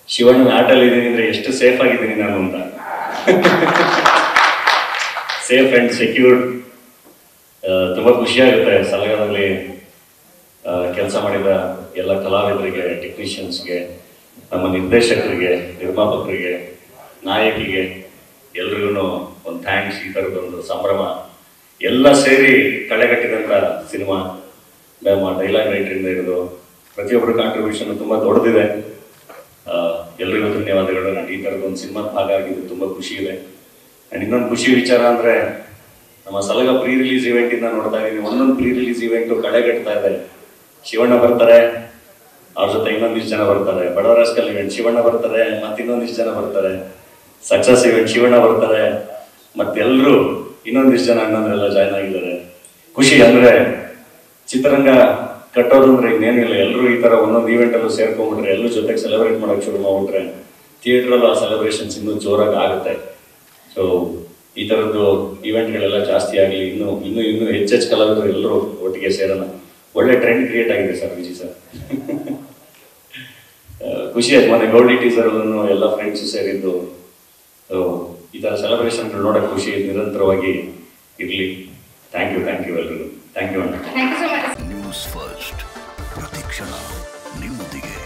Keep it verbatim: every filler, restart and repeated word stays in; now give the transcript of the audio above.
ಶಿವಣ್ಣ ಆಟಲ್ಲಿ ಇದ್ದೀನಿ ಅಂದ್ರೆ ಎಷ್ಟು ಸೇಫ್ ಆಗಿದ್ದೀನಿ ನಾನು ಅಂತ. Safe and secured. ತುಂಬಾ ಖುಷಿಯಾಗುತ್ತೆ ಸಲಗದಲ್ಲಿ ಕೆಲಸ ಮಾಡಿದ ಎಲ್ಲ ಕಲಾವಿದರಿಗೆ, ಟೆಕ್ನಿಷಿಯನ್ಸ್ಗೆ, ನಮ್ಮ ನಿರ್ದೇಶಕರಿಗೆ, ನಿರ್ಮಾಪಕರಿಗೆ, ನಾಯಕಿಗೆ ಎಲ್ರಿಗೂ ಒಂದು ಥ್ಯಾಂಕ್ಸ್. ಈ ಥರದೊಂದು ಸಂಭ್ರಮ ಎಲ್ಲ ಸೇರಿ ಕಳೆಗಟ್ಟಿದಂಥ ಸಿನಿಮಾ. ನಮ್ಮ ಡೈಲಾಗ್ ರೈಟರಿಂದ ಹಿಡಿದು ಪ್ರತಿಯೊಬ್ಬರ ಕಾಂಟ್ರಿಬ್ಯೂಷನ್ ತುಂಬ ದೊಡ್ಡದಿದೆ. ಎಲ್ರಿಗೂ ಧನ್ಯವಾದಗಳು. ನಾನು ಈ ಥರದೊಂದು ಸಿನಿಮಾ ಭಾಗ ಆಗಿದ್ದು ತುಂಬ ಖುಷಿ ಇದೆ. ಆ್ಯಂಡ್ ಇನ್ನೊಂದು ಖುಷಿ ವಿಚಾರ ಅಂದರೆ ನಮ್ಮ ಸಲಗ ಪ್ರೀ ರಿಲೀಸ್ ಇವೆಂಟಿಂದ ನೋಡ್ತಾ ಇದ್ದೀನಿ, ಒಂದೊಂದು ಪ್ರೀ ರಿಲೀಸ್ ಇವೆಂಟು ಕಳೆಗಟ್ತಾ ಇದೆ. ಶಿವಣ್ಣ ಬರ್ತಾರೆ, ಅವ್ರ ಜೊತೆ ಇನ್ನೊಂದಿಷ್ಟು ಜನ ಬರ್ತಾರೆ. ಬಡವರಾಸ್ಕಲ್ ಇವೆಂಟ್ ಶಿವಣ್ಣ ಬರ್ತಾರೆ, ಮತ್ತೆ ಇನ್ನೊಂದಿಷ್ಟು ಜನ ಬರ್ತಾರೆ. ಸಕ್ಸಸ್ ಇವೆಂಟ್ ಶಿವಣ್ಣ ಬರ್ತಾರೆ, ಮತ್ತೆಲ್ಲರೂ ಇನ್ನೊಂದಿಷ್ಟು ಜನ ಅಣ್ಣಂದ್ರೆಲ್ಲ ಜಾಯ್ನ್ ಆಗಿದ್ದಾರೆ. ಖುಷಿ ಅಂದರೆ ಚಿತ್ರರಂಗ ಕಟ್ಟೋದು ಅಂದ್ರೆ ಇನ್ನೇನಿಲ್ಲ. ಎಲ್ಲರೂ ಈ ಥರ ಒಂದೊಂದು ಈವೆಂಟಲ್ಲೂ ಸೇರ್ಕೊಂಡ್ಬಿಟ್ರೆ, ಎಲ್ಲರೂ ಜೊತೆಗೆ ಸೆಲೆಬ್ರೇಟ್ ಮಾಡೋಕೆ ಶುರು ಮಾಡ್ಬಿಟ್ರೆ ಥಿಯೇಟ್ರಲ್ಲೂ ಆ ಸೆಲೆಬ್ರೇಷನ್ಸ್ ಇನ್ನೂ ಜೋರಾಗಿ ಆಗುತ್ತೆ. ಸೊ ಈ ಥರದ್ದು ಈವೆಂಟ್ಗಳೆಲ್ಲ ಜಾಸ್ತಿ ಆಗಲಿ, ಇನ್ನೂ ಇನ್ನೂ ಇನ್ನೂ ಹೆಚ್ಚೆಚ್ಚು ಕಲಾವಿದರು ಎಲ್ಲರೂ ಒಟ್ಟಿಗೆ ಸೇರೋಣ. ಒಳ್ಳೆ ಟ್ರೆಂಡ್ ಕ್ರಿಯೇಟ್ ಆಗಿದೆ ಸರ್ ವಿಜಯ್ ಸರ್. ಖುಷಿ ಆಯ್ತು. ಮೊನ್ನೆ ಗೌಡಿ ಟೀಸರ್ಗಳನ್ನು ಎಲ್ಲ ಫ್ರೆಂಡ್ಸು ಸೇರಿದ್ದು. ಈ ಥರ ಸೆಲೆಬ್ರೇಷನ್ಗಳು ನೋಡೋಕೆ ಖುಷಿ ನಿರಂತರವಾಗಿ ಇರಲಿ. ಥ್ಯಾಂಕ್ ಯು ಥ್ಯಾಂಕ್ ಯು ಎಲ್ರಿಗೂ. ಥ್ಯಾಂಕ್ ಯು ಅಣ್ಣ. ನ್ಯೂಸ್ ಫಸ್ಟ್ ಪ್ರತಿಕ್ಷಣ ನಿಮ್ಮೊಂದಿಗೆ.